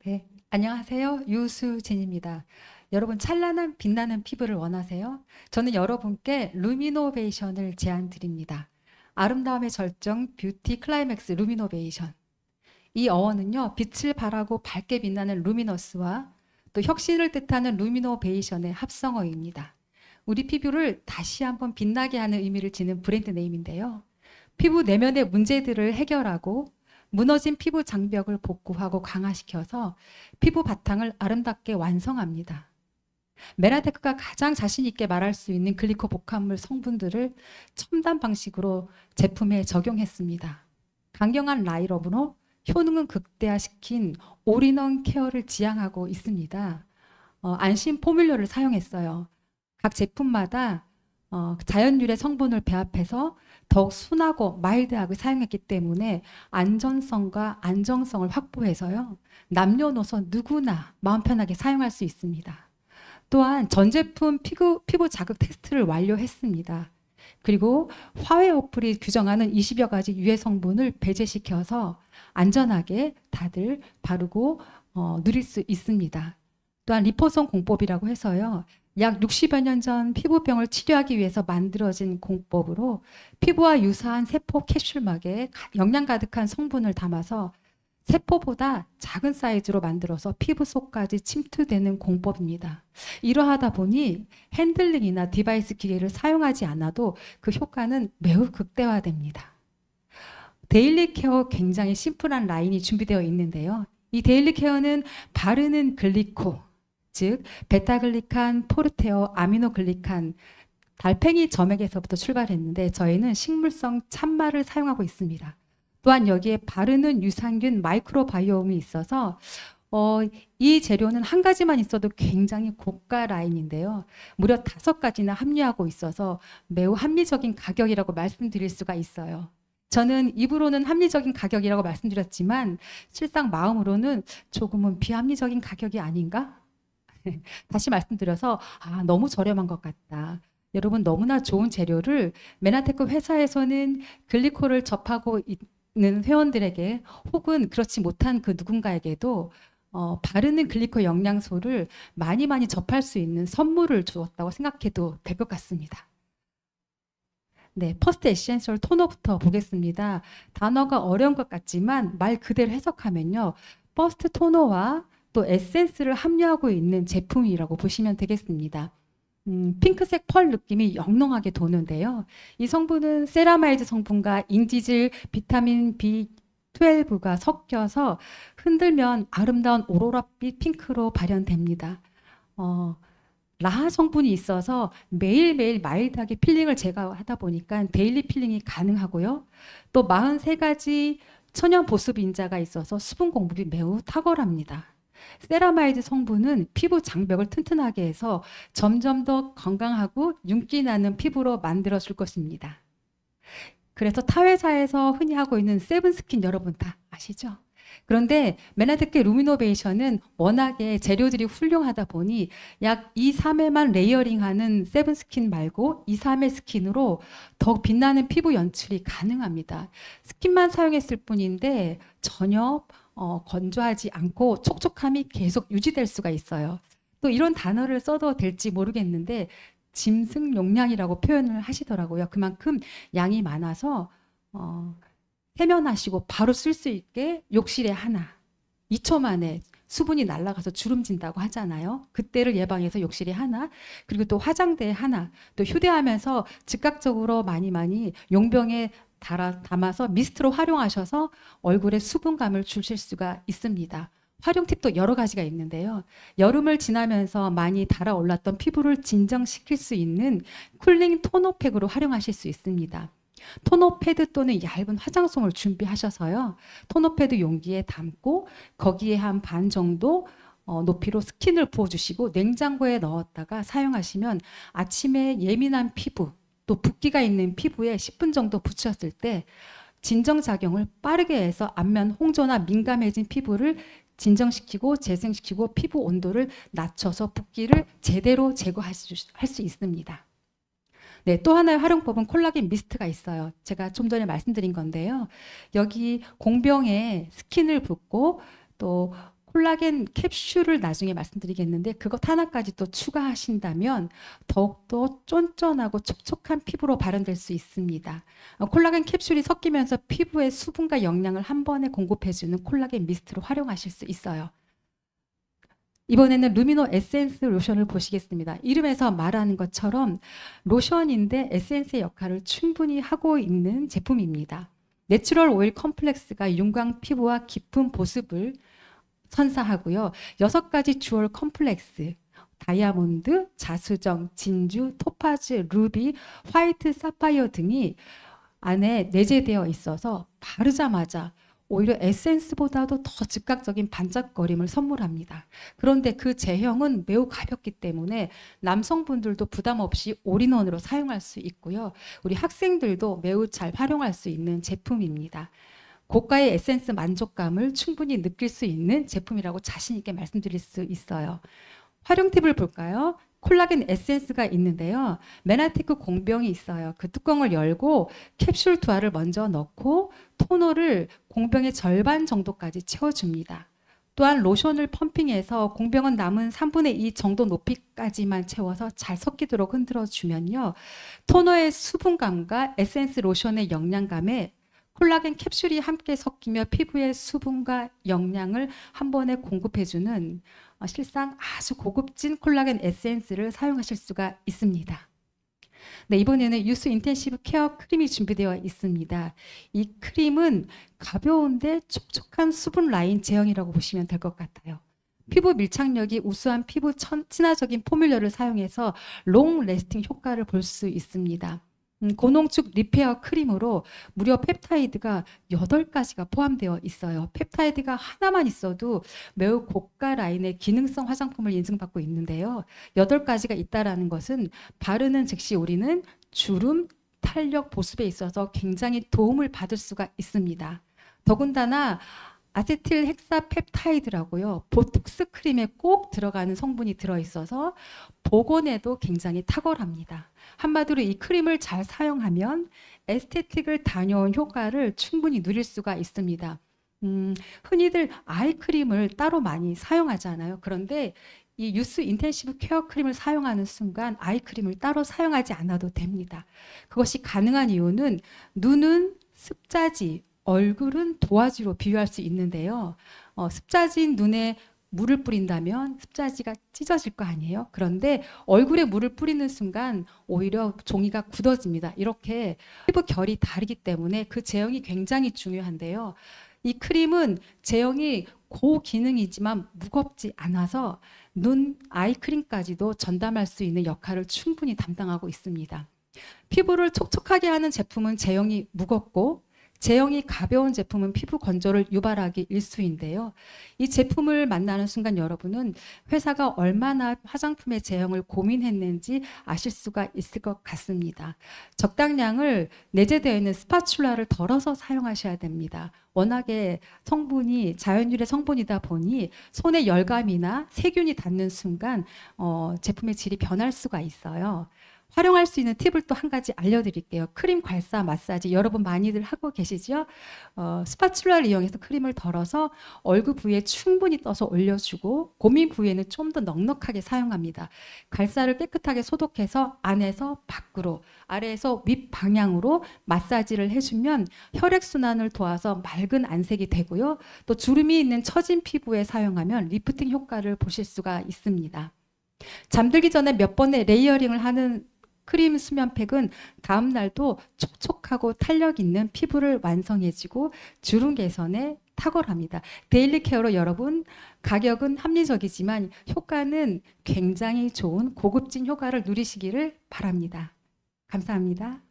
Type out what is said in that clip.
네, 안녕하세요. 유수진입니다. 여러분 찬란한 빛나는 피부를 원하세요? 저는 여러분께 루미노베이션을 제안 드립니다. 아름다움의 절정 뷰티 클라이맥스 루미노베이션. 이 어원은요, 빛을 발하고 밝게 빛나는 루미너스와 또 혁신을 뜻하는 루미노베이션의 합성어입니다. 우리 피부를 다시 한번 빛나게 하는 의미를 지닌 브랜드 네임인데요. 피부 내면의 문제들을 해결하고 무너진 피부 장벽을 복구하고 강화시켜서 피부 바탕을 아름답게 완성합니다. 메라테크가 가장 자신 있게 말할 수 있는 글리코 복합물 성분들을 첨단 방식으로 제품에 적용했습니다. 강경한 라인업으로 효능은 극대화시킨 올인원 케어를 지향하고 있습니다. 안심 포뮬러를 사용했어요. 각 제품마다 자연 유래 성분을 배합해서 더욱 순하고 마일드하게 사용했기 때문에 안전성과 안정성을 확보해서요. 남녀노소 누구나 마음 편하게 사용할 수 있습니다. 또한 전 제품 피부 자극 테스트를 완료했습니다. 그리고 화훼 어플이 규정하는 20여 가지 유해 성분을 배제시켜서 안전하게 다들 바르고 누릴 수 있습니다. 또한 리포손 공법이라고 해서요. 약 60여 년 전 피부병을 치료하기 위해서 만들어진 공법으로 피부와 유사한 세포 캡슐막에 영양 가득한 성분을 담아서 세포보다 작은 사이즈로 만들어서 피부 속까지 침투되는 공법입니다. 이러하다 보니 핸들링이나 디바이스 기계를 사용하지 않아도 그 효과는 매우 극대화됩니다. 데일리 케어 굉장히 심플한 라인이 준비되어 있는데요. 이 데일리 케어는 바르는 글리코, 즉 베타글리칸, 포르테어, 아미노글리칸, 달팽이 점액에서부터 출발했는데 저희는 식물성 참마를 사용하고 있습니다. 또한 여기에 바르는 유산균 마이크로바이옴이 있어서 이 재료는 한 가지만 있어도 굉장히 고가 라인인데요. 무려 5가지나 함유하고 있어서 매우 합리적인 가격이라고 말씀드릴 수가 있어요. 저는 입으로는 합리적인 가격이라고 말씀드렸지만 실상 마음으로는 조금은 비합리적인 가격이 아닌가? 다시 말씀드려서 너무 저렴한 것 같다. 여러분 너무나 좋은 재료를 메나테크 회사에서는 글리코를 접하고 있는 회원들에게 혹은 그렇지 못한 그 누군가에게도 바르는 글리코 영양소를 많이 접할 수 있는 선물을 주었다고 생각해도 될 것 같습니다. 네, 퍼스트 에센셜 토너부터 보겠습니다. 단어가 어려운 것 같지만 말 그대로 해석하면요. 퍼스트 토너와 또 에센스를 함유하고 있는 제품이라고 보시면 되겠습니다. 핑크색 펄 느낌이 영롱하게 도는데요. 이 성분은 세라마이드 성분과 인지질, 비타민 B12가 섞여서 흔들면 아름다운 오로라빛 핑크로 발현됩니다. 라하 성분이 있어서 매일매일 마일드하게 필링을 제거하다 보니까 데일리 필링이 가능하고요. 또 43가지 천연 보습 인자가 있어서 수분 공급이 매우 탁월합니다. 세라마이드 성분은 피부 장벽을 튼튼하게 해서 점점 더 건강하고 윤기 나는 피부로 만들어 줄 것입니다. 그래서 타 회사에서 흔히 하고 있는 세븐스킨 여러분 다 아시죠? 그런데 메나테크 루미노베이션은 워낙에 재료들이 훌륭하다 보니 약 2, 3회만 레이어링하는 세븐스킨 말고 2, 3회 스킨으로 더욱 빛나는 피부 연출이 가능합니다. 스킨만 사용했을 뿐인데 전혀 건조하지 않고 촉촉함이 계속 유지될 수가 있어요. 또 이런 단어를 써도 될지 모르겠는데 짐승 용량이라고 표현을 하시더라고요. 그만큼 양이 많아서 세면하시고 바로 쓸 수 있게 욕실에 하나 2초 만에 수분이 날아가서 주름진다고 하잖아요. 그때를 예방해서 욕실에 하나, 그리고 또 화장대에 하나, 또 휴대하면서 즉각적으로 많이 용병에 담아서 미스트로 활용하셔서 얼굴에 수분감을 주실 수가 있습니다. 활용 팁도 여러 가지가 있는데요. 여름을 지나면서 많이 달아올랐던 피부를 진정시킬 수 있는 쿨링 토너팩으로 활용하실 수 있습니다. 토너 패드 또는 얇은 화장솜을 준비하셔서요. 토너 패드 용기에 담고 거기에 한 반 정도 높이로 스킨을 부어주시고 냉장고에 넣었다가 사용하시면 아침에 예민한 피부 또 붓기가 있는 피부에 10분 정도 붙였을 때 진정작용을 빠르게 해서 안면 홍조나 민감해진 피부를 진정시키고 재생시키고 피부 온도를 낮춰서 붓기를 제대로 제거할 수 있습니다. 네, 또 하나의 활용법은 콜라겐 미스트가 있어요. 제가 좀 전에 말씀드린 건데요. 여기 공병에 스킨을 붓고 또 콜라겐 캡슐을 나중에 말씀드리겠는데 그것 하나까지 또 추가하신다면 더욱더 쫀쫀하고 촉촉한 피부로 발현될 수 있습니다. 콜라겐 캡슐이 섞이면서 피부에 수분과 영양을 한 번에 공급해주는 콜라겐 미스트로 활용하실 수 있어요. 이번에는 루미노 에센스 로션을 보시겠습니다. 이름에서 말하는 것처럼 로션인데 에센스의 역할을 충분히 하고 있는 제품입니다. 내추럴 오일 컴플렉스가 윤광 피부와 깊은 보습을 선사하고요. 6가지 주얼 컴플렉스, 다이아몬드, 자수정, 진주, 토파즈, 루비, 화이트, 사파이어 등이 안에 내재되어 있어서 바르자마자 오히려 에센스보다도 더 즉각적인 반짝거림을 선물합니다. 그런데 그 제형은 매우 가볍기 때문에 남성분들도 부담 없이 올인원으로 사용할 수 있고요. 우리 학생들도 매우 잘 활용할 수 있는 제품입니다. 고가의 에센스 만족감을 충분히 느낄 수 있는 제품이라고 자신 있게 말씀드릴 수 있어요. 활용 팁을 볼까요? 콜라겐 에센스가 있는데요. 메나테크 공병이 있어요. 그 뚜껑을 열고 캡슐 2알을 먼저 넣고 토너를 공병의 절반 정도까지 채워줍니다. 또한 로션을 펌핑해서 공병은 남은 3분의 2 정도 높이까지만 채워서 잘 섞이도록 흔들어주면요. 토너의 수분감과 에센스 로션의 영양감에 콜라겐 캡슐이 함께 섞이며 피부의 수분과 영양을 한 번에 공급해주는 실상 아주 고급진 콜라겐 에센스를 사용하실 수가 있습니다. 네, 이번에는 유스 인텐시브 케어 크림이 준비되어 있습니다. 이 크림은 가벼운데 촉촉한 수분 라인 제형이라고 보시면 될 것 같아요. 피부 밀착력이 우수한 피부 친화적인 포뮬러를 사용해서 롱 레스팅 효과를 볼 수 있습니다. 고농축 리페어 크림으로 무려 펩타이드가 8가지가 포함되어 있어요. 펩타이드가 하나만 있어도 매우 고가 라인의 기능성 화장품을 인증받고 있는데요. 8가지가 있다는 것은 바르는 즉시 우리는 주름, 탄력, 보습에 있어서 굉장히 도움을 받을 수가 있습니다. 더군다나 아세틸 헥사펩타이드라고요. 보톡스 크림에 꼭 들어가는 성분이 들어있어서 복원에도 굉장히 탁월합니다. 한마디로 이 크림을 잘 사용하면 에스테틱을 다녀온 효과를 충분히 누릴 수가 있습니다. 흔히들 아이크림을 따로 많이 사용하잖아요. 그런데 이 유스 인텐시브 케어 크림을 사용하는 순간 아이크림을 따로 사용하지 않아도 됩니다. 그것이 가능한 이유는 눈은 습자지, 얼굴은 도화지로 비유할 수 있는데요. 습자지인 눈에 물을 뿌린다면 습자지가 찢어질 거 아니에요. 그런데 얼굴에 물을 뿌리는 순간 오히려 종이가 굳어집니다. 이렇게 피부 결이 다르기 때문에 그 제형이 굉장히 중요한데요. 이 크림은 제형이 고기능이지만 무겁지 않아서 눈 아이크림까지도 전담할 수 있는 역할을 충분히 담당하고 있습니다. 피부를 촉촉하게 하는 제품은 제형이 무겁고 제형이 가벼운 제품은 피부 건조를 유발하기 일쑤인데요. 이 제품을 만나는 순간 여러분은 회사가 얼마나 화장품의 제형을 고민했는지 아실 수가 있을 것 같습니다. 적당량을 내재되어 있는 스파츌라를 덜어서 사용하셔야 됩니다. 워낙에 성분이 자연유래 성분이다 보니 손에 열감이나 세균이 닿는 순간 제품의 질이 변할 수가 있어요. 활용할 수 있는 팁을 또 한 가지 알려드릴게요. 크림 괄사 마사지 여러분 많이들 하고 계시죠? 스파츌라를 이용해서 크림을 덜어서 얼굴 부위에 충분히 떠서 올려주고 고민 부위에는 좀 더 넉넉하게 사용합니다. 괄사를 깨끗하게 소독해서 안에서 밖으로 아래에서 윗 방향으로 마사지를 해주면 혈액순환을 도와서 맑은 안색이 되고요. 또 주름이 있는 처진 피부에 사용하면 리프팅 효과를 보실 수가 있습니다. 잠들기 전에 몇 번의 레이어링을 하는 크림 수면팩은 다음 날도 촉촉하고 탄력 있는 피부를 완성해주고 주름 개선에 탁월합니다. 데일리 케어로 여러분 가격은 합리적이지만 효과는 굉장히 좋은 고급진 효과를 누리시기를 바랍니다. 감사합니다.